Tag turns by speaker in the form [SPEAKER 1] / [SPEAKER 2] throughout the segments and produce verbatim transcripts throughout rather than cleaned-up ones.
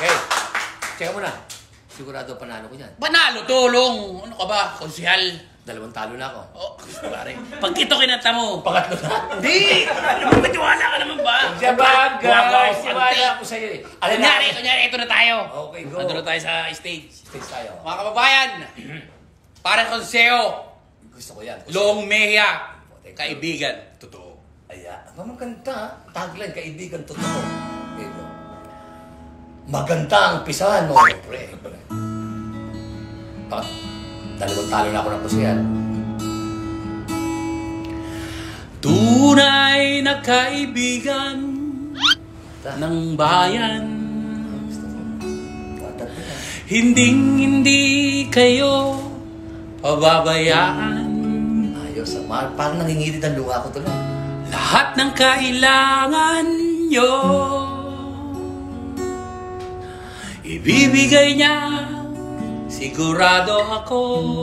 [SPEAKER 1] Okay. Tsaka muna. Sigurado panalo ko yan.
[SPEAKER 2] Panalo, tulong. Ano ka ba, konsihal?
[SPEAKER 1] Dalawang talo na ako.
[SPEAKER 2] Oh, pare. Pag ito kinanta mo.
[SPEAKER 1] Pangatlo na.
[SPEAKER 2] Hindi! Ano ba, matiwala ka naman ba?
[SPEAKER 1] Sabagay, siwala ako sa'yo eh.
[SPEAKER 2] Kunyari, kunyari, ito na tayo.
[SPEAKER 1] Okay, go.
[SPEAKER 2] Ito na tayo sa stage.
[SPEAKER 1] Stage tayo.
[SPEAKER 2] Mga kababayan, parang konseho,
[SPEAKER 1] Gusto ko yan. Gusto
[SPEAKER 2] Long Mejia, kaibigan, totoo.
[SPEAKER 1] Ayan. Mamaganda. Tagline, kaibigan, totoo. Ito. Maganda ang pisahan mo. Pre, pre. Bakit? Dalawang talo na ako ng pusiyan.
[SPEAKER 2] Tunay na kaibigan ng bayan. Hinding hindi kayo pababayaan.
[SPEAKER 1] Ayos. Ah. Parang nangingirit ang luha ko tuloy.
[SPEAKER 2] Lahat ng kailangan nyo ibibigay niya. Sigurado ako.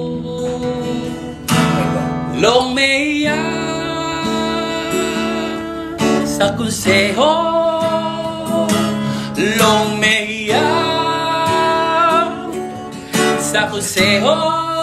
[SPEAKER 2] Long Mejia sa konseho. Long Mejia sa konseho.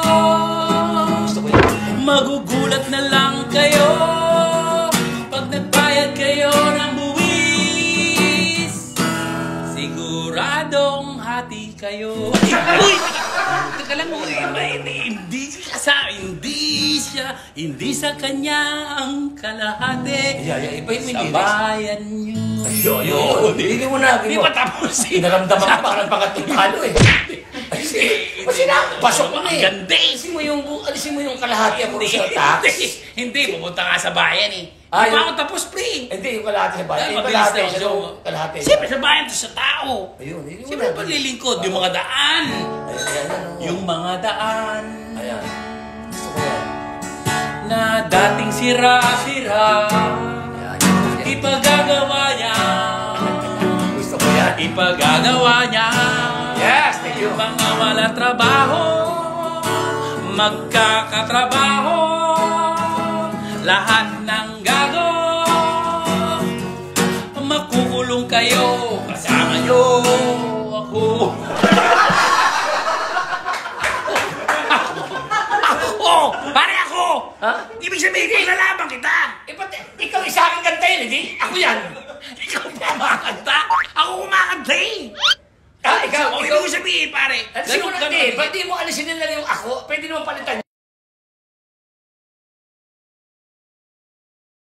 [SPEAKER 2] Magugulat na lang kayo pag nagbayad kayo ng buwis. Siguradong hati kayo. Uy! Teka lang mo, hindi sa, hindi siya, hindi sa kanya ang kalahati.
[SPEAKER 1] Yeah, yeah, iba yung
[SPEAKER 2] sa bayan nyo.
[SPEAKER 1] Ayun, yun. Hindi mo na.
[SPEAKER 2] Hindi pa tapos eh.
[SPEAKER 1] Naramdaman ko parang pangatlong talo eh. Kasi na, pasok mo na eh.
[SPEAKER 2] Ganda eh.
[SPEAKER 1] Alisin mo yung, alisin mo yung kalahati ako sa tax.
[SPEAKER 2] Hindi, pupunta nga sa bayan eh.
[SPEAKER 1] Ah,
[SPEAKER 2] Hindi pa
[SPEAKER 1] yung-
[SPEAKER 2] ako tapos, pre.
[SPEAKER 1] Hindi, yung kalahati sa bayan.
[SPEAKER 2] Ay,
[SPEAKER 1] Yung
[SPEAKER 2] mabilis
[SPEAKER 1] kalahati
[SPEAKER 2] na
[SPEAKER 1] siya
[SPEAKER 2] ako.
[SPEAKER 1] yung kalahati.
[SPEAKER 2] Siyempre sa bayan to sa tao.
[SPEAKER 1] Ayun, yun yung
[SPEAKER 2] Siyempre paglilingkod, yung mga daan.
[SPEAKER 1] Ayan, ayan, ayan.
[SPEAKER 2] Yung mga daan.
[SPEAKER 1] Ayan. Gusto ko yan.
[SPEAKER 2] Na dating sira-sira.
[SPEAKER 1] Ayan, ayan.
[SPEAKER 2] Ipagagawa niya.
[SPEAKER 1] Gusto ko yan.
[SPEAKER 2] Ipagagawa niya.
[SPEAKER 1] Yes, thank you.
[SPEAKER 2] Mga wala trabaho, magkakatrabaho, lahat ng gago, makukulong kayo, kasama nyo ako. Ako! Pare ako!
[SPEAKER 1] Ha?
[SPEAKER 2] Ibig sabihin, paglalaban kita!
[SPEAKER 1] Eh, ba't ikaw isa aking gantayin, hindi? Ako yan.
[SPEAKER 2] Ikaw pa kumakanta? Ako kumakanta eh!
[SPEAKER 1] Ah, ikaw,
[SPEAKER 2] O,
[SPEAKER 1] ikaw.
[SPEAKER 2] ibig sabihin, pare,
[SPEAKER 1] Alisin mo
[SPEAKER 2] ganun-
[SPEAKER 1] na,
[SPEAKER 2] ganun-
[SPEAKER 1] eh. Ba't di mo alisin nila yung ako? Pwede naman palitan.